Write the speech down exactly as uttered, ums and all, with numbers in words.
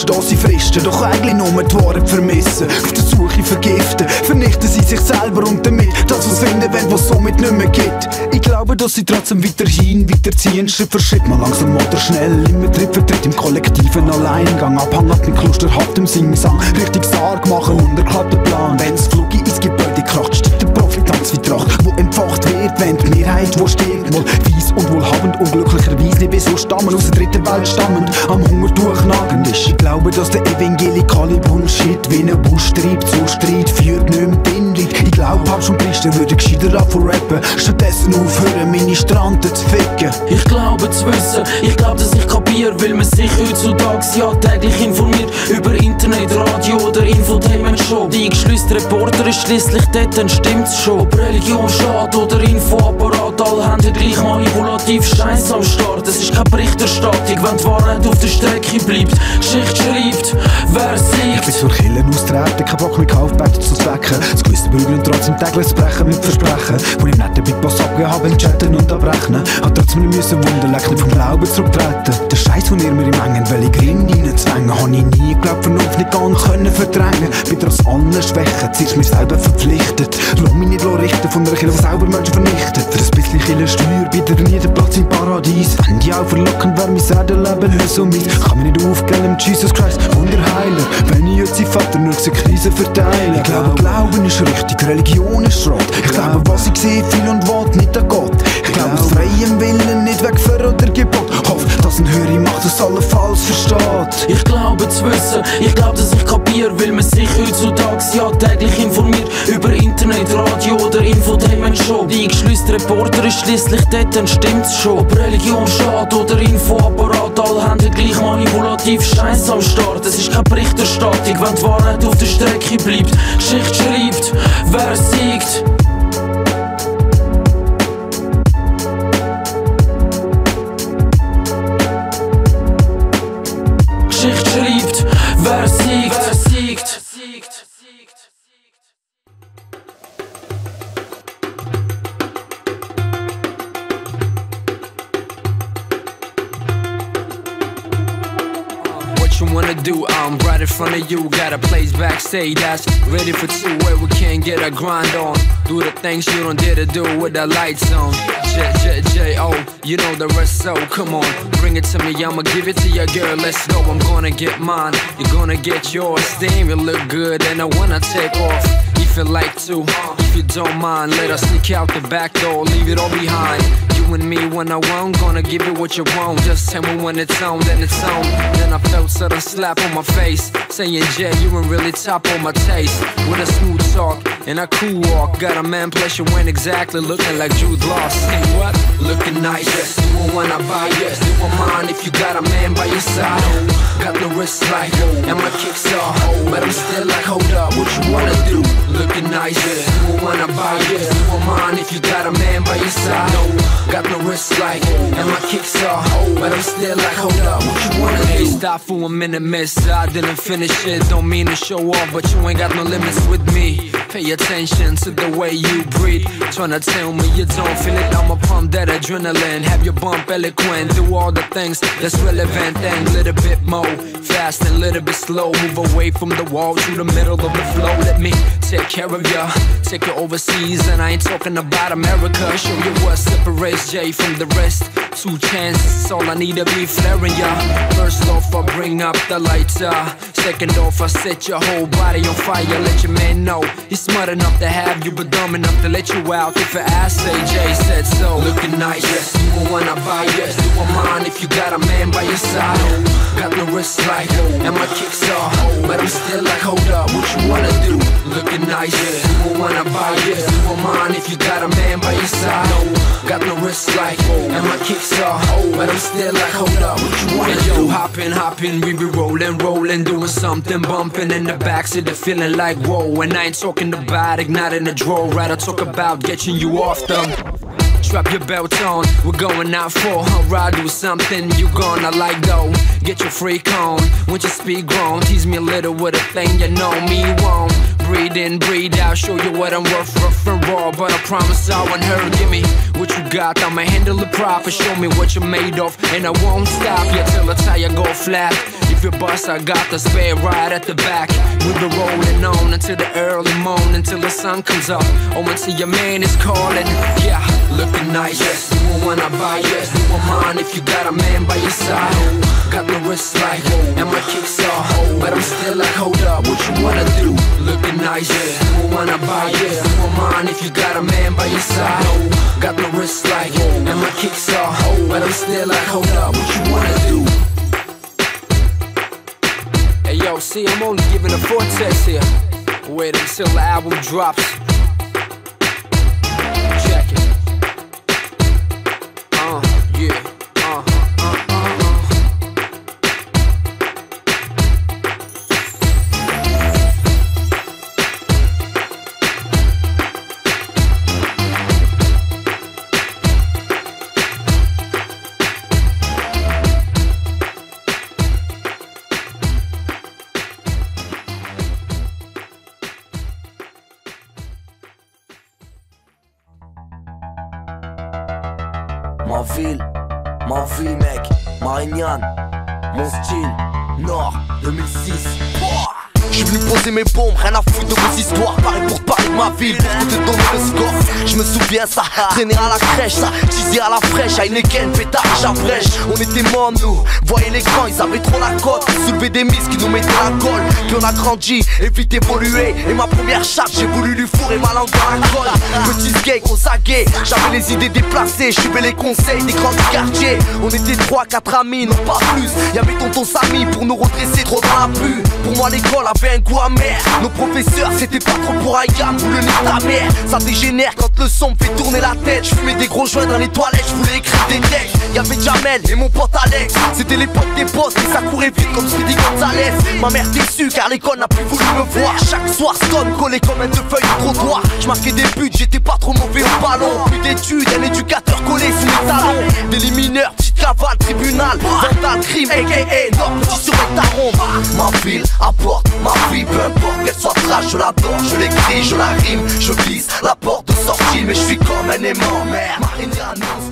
da sie fristen, doch eigentlich nur die Wahrheit vermissen. Auf der Suche vergiften, vernichten sie sich selber und damit das, was finden wollen, was es somit nicht mehr gibt. Ich glaube, dass sie trotzdem weiterhin weiterziehen, Schritt für Schritt, mal langsam oder schnell. Immer Tritt für Tritt im kollektiven Alleingang, Abhang ab dem Kloster, hat dem Singsang, richtig Sarg machen, unterklappter Plan. Wenn's Flug ins Gebäude kracht, steigt der Profitanz wie Tracht, wo empfacht wird, wenn die Mehrheit, wo stirbt, wohl weiss und wohlhabend, unglücklicherweise nicht wie so stammen, aus der dritten Welt stammend, am Hunger durchnagend ist. Ich glaube, dass der evangelikale Bullshit wie ein Busch treibt, so Streit führt, nicht mehr drin liegt. Ich glaube, Papst und Priester würden gescheiter anfangen rappen, stattdessen aufhören, Ministranten zu ficken. Ich glaube zu wissen, ich glaube, dass ich kapier, weil man sich heutzutage ja täglich informiert über Internet, Radio oder Infotainment-Show. Die eingeschlüsste Reporter ist schliesslich dort, dann stimmt's schon. Ob Religion, Staat oder Infoapparat, alle haben den gleich manipulativ Scheiß am Start. Es ist keine Berichterstattung, wenn die Wahrheit auf der Strecke bleibt. Geschichte schreibt, wer siegt. Ich bin zur Kirche austreten, kein Bock mehr gekauft, betet zu zwecken. Das Gewissen bügeln und trotzdem täglich zu brechen mit Versprechen. Wo ich nicht den Bitpass abgegeben habe, im Chatten und abrechnen. Hat trotzdem nicht müssen wundern, leck nicht vom Glauben zurücktreten. Der Scheiß, den ihr mir im Engen welche Grin reinzwängen, hab ich nie geglaubt, Vernunft nicht gehen können verdrängen. Bin trotz allen Schwächen, zuerst mir selber verpflichtet. Lass mich nicht richten von einer Kirche, die selber Menschen vernichtet. Für ein bisschen Kirchensteuer bietet nie den Platz im Paradies. Wenn die auch verlockend wäre, mein Erdenleben nicht so mies. Kann mich nicht aufgeben, Jesus Christ, Wunderheiler. Wenn ich jetzt sein Vater nur diese Krise verteile. Ich glaube, Glauben ist richtig, Religion ist Schrott. Ich glaube, was ich sehe, viel und will, nicht an Gott. Ich glaube, aus freiem Willen, nicht weg für oder Gebot. Hoff, dass ein Hörer macht, das allenfalls versteht. Ich glaube zu wissen, ich glaube, dass ich kapier, weil man sich heutzutage ja täglich informiert über Internet, Radio oder Infotainment-Show. Die eingeschlüsste Reporter ist schliesslich dort, dann stimmt's schon. Ob Religion, Staat oder Infoapparat, alle haben den gleich manipulativ Scheiß am Start. Es ist keine Berichterstattung, wenn die Wahrheit auf der Strecke bleibt. Geschichte schreibt, wer siegt. Geschichte schreibt, wer siegt, wer siegt. What you wanna do? I'm right in front of you. Got a place backstage that's ready for two, where we can get a grind on. Do the things you don't dare to do with the lights on. J J J O, you know the rest, so come on, bring it to me. I'ma give it to you, girl. Let's go. I'm gonna get mine, you're gonna get yours. Damn, you look good, and I wanna take off. If you like to, if you don't mind, let us sneak out the back door, leave it all behind. You and me when I want, gonna give it what you want. Just tell me when it's on, then it's on. Then I felt sudden slap on my face, saying, Jay, you ain't really top on my taste. With a smooth talk and a cool walk, got a man pleasure when exactly looking like Jude Law. Say what? Looking nice, yes. You won't wanna buy, yes. You won't mind if you got a man by your side. Got the wrist like, and my kicks are, but I'm still like, hold up, what you wanna do? Looking nice, yes. You won't wanna buy, yes. You won't mind if you got a man by your side. Got the wrist like, and my kicks are, but I'm still like, hold up, what you wanna do? Hey, stop for a minute, miss. I didn't finish it, don't mean to show off, but you ain't got no limits with me. Pay attention to the way you breathe. Tryna tell me you don't feel it, I'ma pump that adrenaline. Have your bump eloquent, do all the things that's relevant. And a little bit more, fast and a little bit slow. Move away from the wall to the middle of the flow. Let me take care of ya, take you overseas. And I ain't talking about America. Show you what separates Jay from the rest. Two chances, all I need to be flaring ya. First off, I bring up the lighter. Second off, I set your whole body on fire. Let your man know he's smart enough to have you, but dumb enough to let you out. If I ask, say Jay said so. Looking nice, yes. You won't wanna buy, yes. You won't mind if you got a man by your side. Got the wrist like, and my kicks are, but I'm still like, hold up, what you wanna do? Looking nice, yes. You won't wanna buy, yes. You won't mind if you got a man by your side. Got the wrist like, and my kicks are, but I'm still like, hold up, what you wanna do? Yo, hoppin', hoppin', we be rollin', rollin', doing something, bumpin' in the backseat, the feeling like, whoa. And I ain't talking about igniting the draw, right? I talk about getting you off them. Strap your belt on, we're going out for a ride. Do something you gonna like though. Get your freak on, once your speed grown. Tease me a little with a thing you know me won't. Breathe in, breathe out, show you what I'm worth, rough and raw. But I promise I want her, give me what you got. I'ma handle the proper, show me what you're made of, and I won't stop you till the tire go flat. If If your bus, I got the spare right at the back. We'll be rolling on until the early morning, until the sun comes up. Oh, until your man is calling. Yeah, looking nice. Yes, you won't wanna buy. Yes, you won't mind if you got a man by your side. Got the wrist like, and my kicks off, but I'm still like, hold up, what you wanna do? Looking nice. Yes, you won't wanna buy. Yes, you won't mind if you got a man by your side. Got the wrist like, and my kicks off, but I'm still like, hold up, what you wanna do? Hey yo, see, I'm only giving a foretest here. Wait until the album drops. Check it. Uh, yeah. Uh, uh, uh, uh. Ma ville, ma vie mec, Marignane, mon style, Nord, deux mille six. J'suis venu poser mes bombes, rien à foutre de vos histoires. Pareil pour te parler de ma ville, pour te donner le score. J'me souviens ça, traîner à la crèche, ça, teaser à la fraîche, à une Heineken, pétard, j'abrèche. On était mômes nous, voyez les grands, ils avaient trop la cote. Soulever des mises qui nous mettaient la colle. Puis on a grandi, et vite évolué. Et ma première chatte, j'ai voulu lui fourrer ma langue dans la colle. Petit skate, gros sagué, j'avais les idées déplacées. J'suivais les conseils des grands du quartier. On était trois, quatre amis, non pas plus. Y'avait tonton Samy pour nous redresser trop dans la pue. Pour moi l'école avait un goût amer. Nos professeurs c'était pas trop pour Ayam, vous le nez ta mère. Ça dégénère quand le son me fait tourner la tête. Je fumais des gros joints dans les toilettes, je voulais écrire des textes. Y'avait Jamel et mon pote Alex. C'était l'époque des potes et ça courait vite comme Speedy Gonzalez. Ma mère déçue car l'école n'a plus voulu me voir. Chaque soir stone collé comme un deux feuilles de trottoir. Je marquais des buts, j'étais pas trop mauvais au ballon. Plus d'études, un éducateur collé sous mes talons. Des mineurs, petite cavale, tribunal, vandal, crime, aka Nord, petit sur un taron. Ma ville apporte ma vie, peu importe qu'elle soit trash, je l'adore, je l'écris, je la rime, je vise la porte de sortie, mais je suis comme un aimant, mère. Marignane,